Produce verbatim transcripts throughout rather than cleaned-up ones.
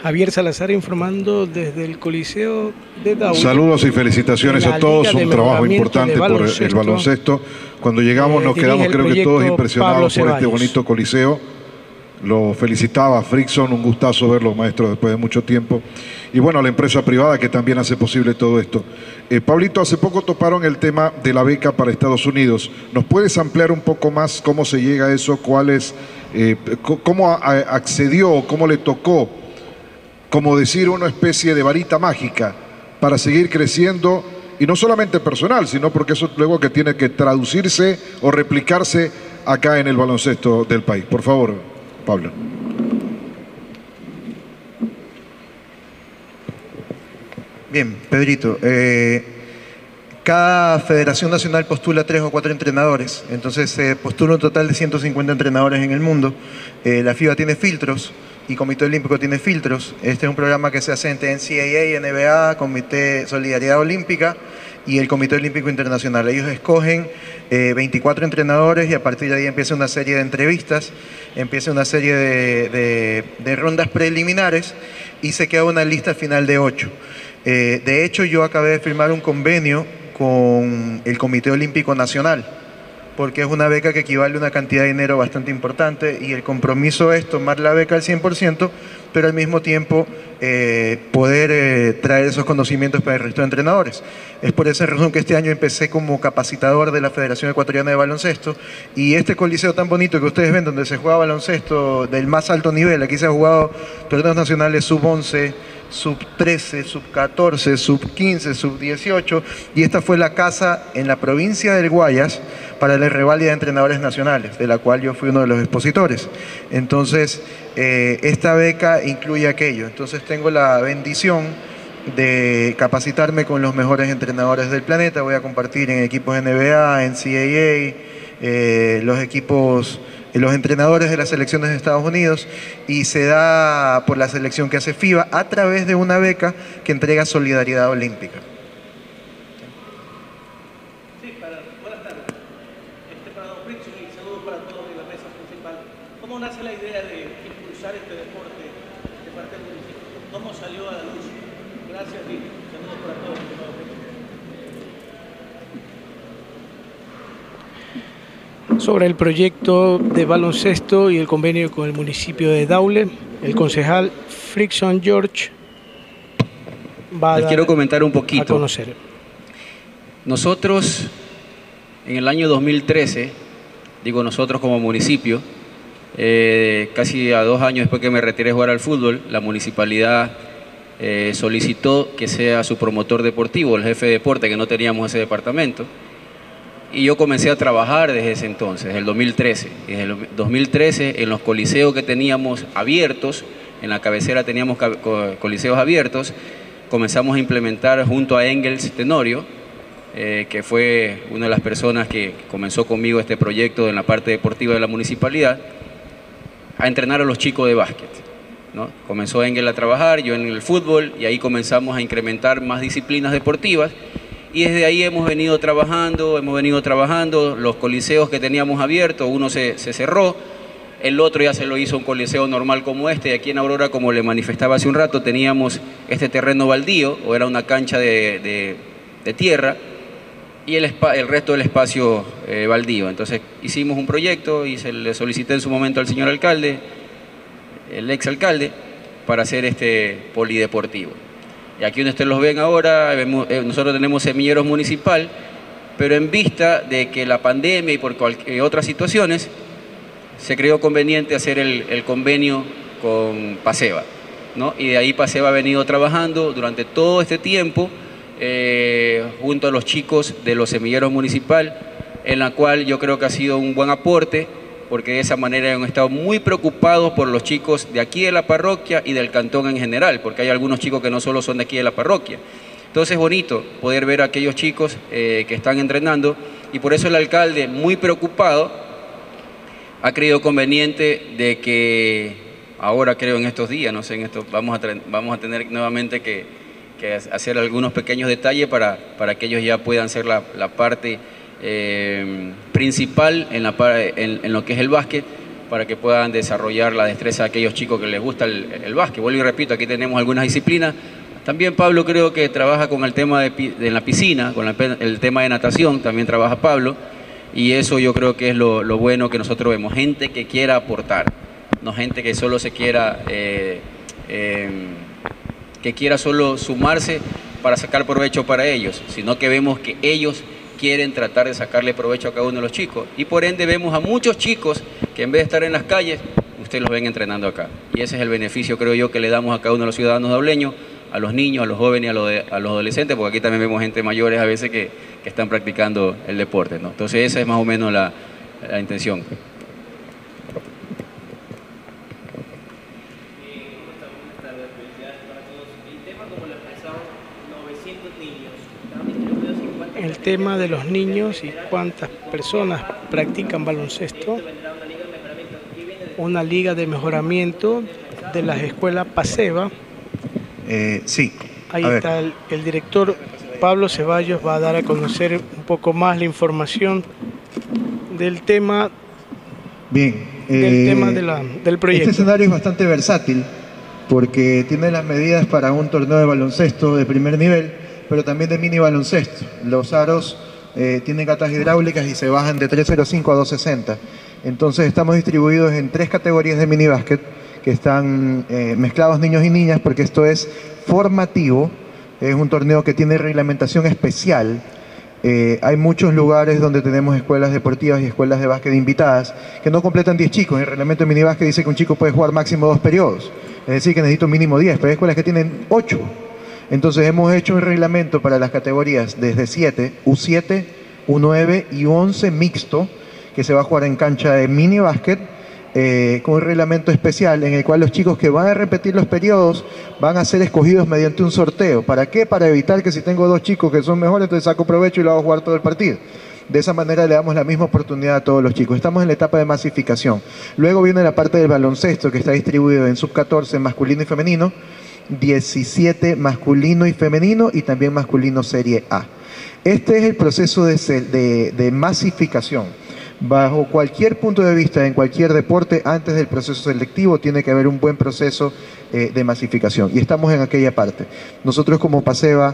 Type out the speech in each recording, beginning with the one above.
Javier Salazar informando desde el Coliseo de Daule. Saludos y felicitaciones a todos, un trabajo importante por el baloncesto. Cuando llegamos nos quedamos creo que todos impresionados por este bonito coliseo. Lo felicitaba Frickson, un gustazo verlo, maestro, después de mucho tiempo. Y bueno, la empresa privada que también hace posible todo esto. Eh, Pablito, hace poco toparon el tema de la beca para Estados Unidos. ¿Nos puedes ampliar un poco más cómo se llega a eso? ¿Cuál es, eh, cómo a, a accedió, cómo le tocó, como decir, una especie de varita mágica para seguir creciendo? Y no solamente personal, sino porque eso luego que tiene que traducirse o replicarse acá en el baloncesto del país. Por favor, Pablo. Bien, Pedrito. Eh, cada federación nacional postula tres o cuatro entrenadores. Entonces se eh, postula un total de ciento cincuenta entrenadores en el mundo. Eh, la FIBA tiene filtros y Comité Olímpico tiene filtros. Este es un programa que se hace entre N C A A, N B A, Comité Solidaridad Olímpica y el Comité Olímpico Internacional. Ellos escogen eh, veinticuatro entrenadores y a partir de ahí empieza una serie de entrevistas, empieza una serie de, de, de rondas preliminares y se queda una lista final de ocho. Eh, de hecho, yo acabé de firmar un convenio con el Comité Olímpico Nacional, porque es una beca que equivale a una cantidad de dinero bastante importante y el compromiso es tomar la beca al cien por ciento, pero al mismo tiempo eh, poder eh, traer esos conocimientos para el resto de entrenadores. Es por esa razón que este año empecé como capacitador de la Federación Ecuatoriana de Baloncesto y este coliseo tan bonito que ustedes ven, donde se juega baloncesto del más alto nivel, aquí se ha jugado torneos nacionales sub once, sub trece, sub catorce, sub quince, sub dieciocho y esta fue la casa en la provincia del Guayas para la reválida de entrenadores nacionales, de la cual yo fui uno de los expositores. Entonces, eh, esta beca incluye aquello. Entonces tengo la bendición de capacitarme con los mejores entrenadores del planeta. Voy a compartir en equipos N B A, N C A A, eh, los equipos, los entrenadores de las selecciones de Estados Unidos y se da por la selección que hace FIBA a través de una beca que entrega Solidaridad Olímpica. Sí, para, buenas tardes. Este para don Frickson y saludos para todos en la mesa principal. ¿Cómo nace la idea de impulsar este deporte de parte del municipio? ¿Cómo salió a la luz? Gracias y saludos para todos. Sobre el proyecto de baloncesto y el convenio con el municipio de Daule, el concejal Frickson George va a, Les quiero comentar un poquito. a conocer. Nosotros, en el año dos mil trece, digo nosotros como municipio, eh, casi a dos años después que me retiré a jugar al fútbol, la municipalidad eh, solicitó que sea su promotor deportivo, el jefe de deporte, que no teníamos ese departamento. Y yo comencé a trabajar desde ese entonces, desde el dos mil trece. Desde el dos mil trece, en los coliseos que teníamos abiertos, en la cabecera teníamos coliseos abiertos, comenzamos a implementar junto a Engels Tenorio, eh, que fue una de las personas que comenzó conmigo este proyecto en la parte deportiva de la municipalidad, a entrenar a los chicos de básquet, ¿no? Comenzó Engels a trabajar, yo en el fútbol, y ahí comenzamos a incrementar más disciplinas deportivas. Y desde ahí hemos venido trabajando, hemos venido trabajando, los coliseos que teníamos abiertos, uno se, se cerró, el otro ya se lo hizo un coliseo normal como este, y aquí en Aurora, como le manifestaba hace un rato, teníamos este terreno baldío, o era una cancha de, de, de tierra, y el, el resto del espacio eh, baldío. Entonces hicimos un proyecto y se le solicité en su momento al señor alcalde, el ex alcalde, para hacer este polideportivo. Y aquí donde ustedes los ven ahora, vemos, eh, nosotros tenemos semilleros municipal, pero en vista de que la pandemia y por cualquier, otras situaciones, se creó conveniente hacer el, el convenio con Paseva, ¿no? Y de ahí Paseva ha venido trabajando durante todo este tiempo eh, junto a los chicos de los semilleros municipal, en la cual yo creo que ha sido un buen aporte, porque de esa manera han estado muy preocupados por los chicos de aquí de la parroquia y del cantón en general, porque hay algunos chicos que no solo son de aquí de la parroquia. Entonces es bonito poder ver a aquellos chicos eh, que están entrenando, y por eso el alcalde, muy preocupado, ha creído conveniente de que ahora, creo en estos días, no sé, en estos, vamos, a vamos a tener nuevamente que, que hacer algunos pequeños detalles para, para que ellos ya puedan ser la, la parte Eh, principal en, la, en, en lo que es el básquet, para que puedan desarrollar la destreza de aquellos chicos que les gusta el, el básquet. Vuelvo y repito, aquí tenemos algunas disciplinas. También Pablo creo que trabaja con el tema de, de la piscina, con la, el tema de natación, también trabaja Pablo, y eso yo creo que es lo, lo bueno que nosotros vemos, gente que quiera aportar, no gente que solo se quiera, eh, eh, que quiera solo sumarse para sacar provecho para ellos, sino que vemos que ellos quieren tratar de sacarle provecho a cada uno de los chicos, y por ende vemos a muchos chicos que en vez de estar en las calles, ustedes los ven entrenando acá, y ese es el beneficio, creo yo, que le damos a cada uno de los ciudadanos dauleños, a los niños, a los jóvenes, a los, de, a los adolescentes, porque aquí también vemos gente mayores a veces que, que están practicando el deporte, ¿no? Entonces esa es más o menos la, la intención. El tema de los niños y cuántas personas practican baloncesto, una liga de mejoramiento de las escuelas PASEVA. Eh, sí. Ahí a está el, el director Pablo Ceballos, va a dar a conocer un poco más la información del tema, Bien, del, eh, tema de la, del proyecto. Este escenario es bastante versátil porque tiene las medidas para un torneo de baloncesto de primer nivel, pero también de mini baloncesto. Los aros eh, tienen gatas hidráulicas y se bajan de trescientos cinco a doscientos sesenta. Entonces estamos distribuidos en tres categorías de mini básquet, que están eh, mezclados niños y niñas, porque esto es formativo, es un torneo que tiene reglamentación especial. Eh, hay muchos lugares donde tenemos escuelas deportivas y escuelas de básquet invitadas que no completan diez chicos. El reglamento de mini básquet dice que un chico puede jugar máximo dos periodos, es decir, que necesito mínimo diez, pero hay escuelas que tienen ocho. Entonces hemos hecho un reglamento para las categorías desde siete, U siete, U nueve y U once mixto, que se va a jugar en cancha de mini básquet, Eh, con un reglamento especial en el cual los chicos que van a repetir los periodos van a ser escogidos mediante un sorteo. ¿Para qué? Para evitar que si tengo dos chicos que son mejores, entonces saco provecho y lo hago jugar todo el partido. De esa manera le damos la misma oportunidad a todos los chicos. Estamos en la etapa de masificación. Luego viene la parte del baloncesto, que está distribuido en sub catorce masculino y femenino, diecisiete masculino y femenino y también masculino serie A. Este es el proceso de, de, de masificación. Bajo cualquier punto de vista, en cualquier deporte, antes del proceso selectivo tiene que haber un buen proceso eh, de masificación. Y estamos en aquella parte. Nosotros como PASEVA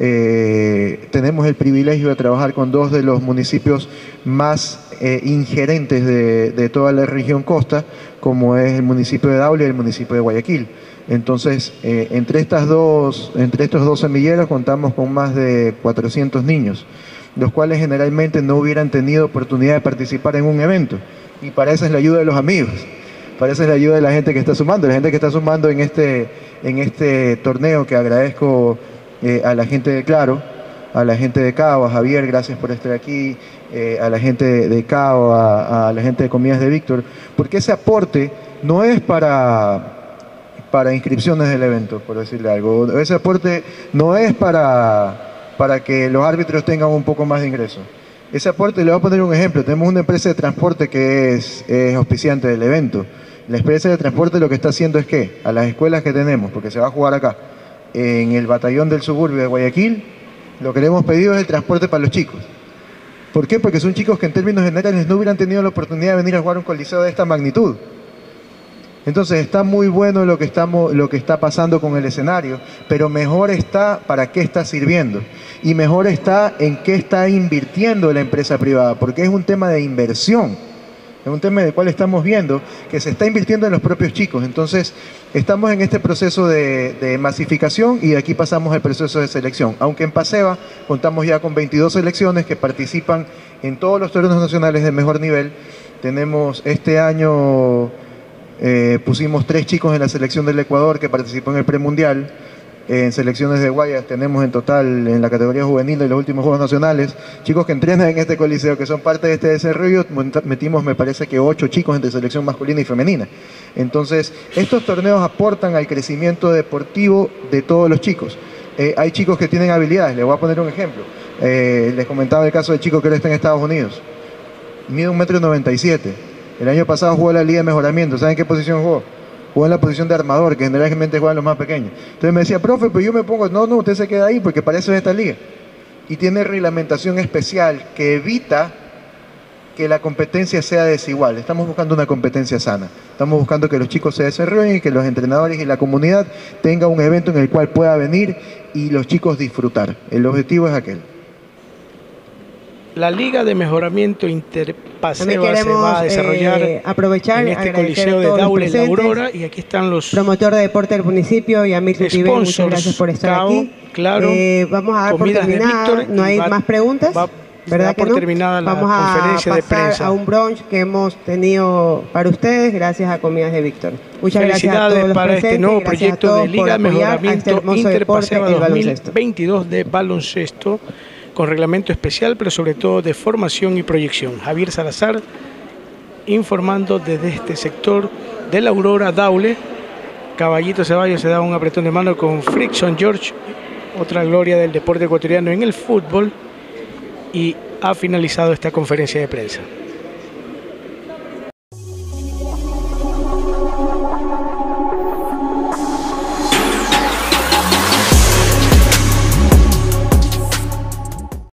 eh, tenemos el privilegio de trabajar con dos de los municipios más eh, ingerentes de, de toda la región costa, como es el municipio de Daule y el municipio de Guayaquil. Entonces, eh, entre, estas dos, entre estos dos semilleros contamos con más de cuatrocientos niños, los cuales generalmente no hubieran tenido oportunidad de participar en un evento. Y para eso es la ayuda de los amigos, para eso es la ayuda de la gente que está sumando, la gente que está sumando en este, en este torneo, que agradezco eh, a la gente de Claro, a la gente de Cao, a Javier, gracias por estar aquí, eh, a la gente de, de Cao, a, a la gente de Comidas de Víctor, porque ese aporte no es para, para inscripciones del evento, por decirle algo, ese aporte no es para... para que los árbitros tengan un poco más de ingresos. Ese aporte, le voy a poner un ejemplo, tenemos una empresa de transporte que es, es auspiciante del evento. La empresa de transporte lo que está haciendo es que a las escuelas que tenemos, porque se va a jugar acá, en el batallón del suburbio de Guayaquil, lo que le hemos pedido es el transporte para los chicos. ¿Por qué? Porque son chicos que en términos generales no hubieran tenido la oportunidad de venir a jugar un coliseo de esta magnitud. Entonces está muy bueno lo que, estamos, lo que está pasando con el escenario, pero mejor está para qué está sirviendo y mejor está en qué está invirtiendo la empresa privada, porque es un tema de inversión, es un tema del cual estamos viendo que se está invirtiendo en los propios chicos. Entonces estamos en este proceso de, de masificación y de aquí pasamos al proceso de selección, aunque en PASEVA contamos ya con veintidós selecciones que participan en todos los torneos nacionales de mejor nivel. Tenemos este año... Eh, pusimos tres chicos en la selección del Ecuador que participó en el premundial. Eh, en selecciones de Guayas tenemos en total en la categoría juvenil de los últimos Juegos Nacionales chicos que entrenan en este coliseo, que son parte de este desarrollo. Metimos, me parece que ocho chicos entre selección masculina y femenina. Entonces estos torneos aportan al crecimiento deportivo de todos los chicos. Eh, hay chicos que tienen habilidades, les voy a poner un ejemplo. Eh, les comentaba el caso del chico que ahora está en Estados Unidos, mide un metro noventa y siete. El año pasado jugó la Liga de Mejoramiento. ¿Saben qué posición jugó? Jugó en la posición de armador, que generalmente juegan los más pequeños. Entonces me decía, profe, pero yo me pongo... No, no, usted se queda ahí porque para eso es esta liga. Y tiene reglamentación especial que evita que la competencia sea desigual. Estamos buscando una competencia sana. Estamos buscando que los chicos se desarrollen y que los entrenadores y la comunidad tengan un evento en el cual pueda venir y los chicos disfrutar. El objetivo es aquel. La Liga de Mejoramiento Interpaseva se va a desarrollar eh, aprovechar, en este Coliseo de Daule, La Aurora, y aquí están los promotor de deporte del municipio y Amir Tibé, muchas gracias por estar Cao, aquí. Claro, eh, vamos a dar por terminada, no hay va, más preguntas. Va, ¿verdad que no? Terminada la vamos conferencia a de pasar prensa. a un brunch que hemos tenido para ustedes gracias a Comidas de Víctor. Muchas gracias a todos los para presentes, este nuevo proyecto de Liga de Mejoramiento este Interpaseva dos mil veintidós de baloncesto, con reglamento especial, pero sobre todo de formación y proyección. Javier Salazar informando desde este sector de La Aurora, Daule. Caballito Ceballos se da un apretón de mano con Frickson George, otra gloria del deporte ecuatoriano en el fútbol, y ha finalizado esta conferencia de prensa.